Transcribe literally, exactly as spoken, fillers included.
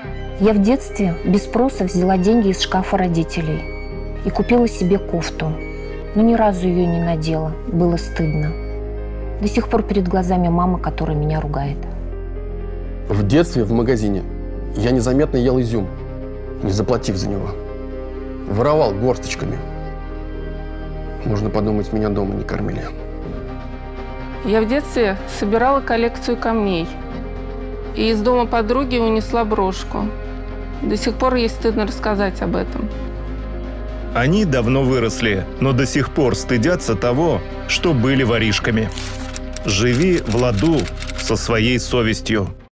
Я в детстве без спроса взяла деньги из шкафа родителей и купила себе кофту. Но ни разу ее не надела. Было стыдно. До сих пор перед глазами мама, которая меня ругает. В детстве в магазине я незаметно ел изюм, не заплатив за него. Воровал горсточками. Можно подумать, меня дома не кормили. Я в детстве собирала коллекцию камней. И из дома подруги унесла брошку. До сих пор ей стыдно рассказать об этом. Они давно выросли, но до сих пор стыдятся того, что были воришками. Живи в ладу со своей совестью.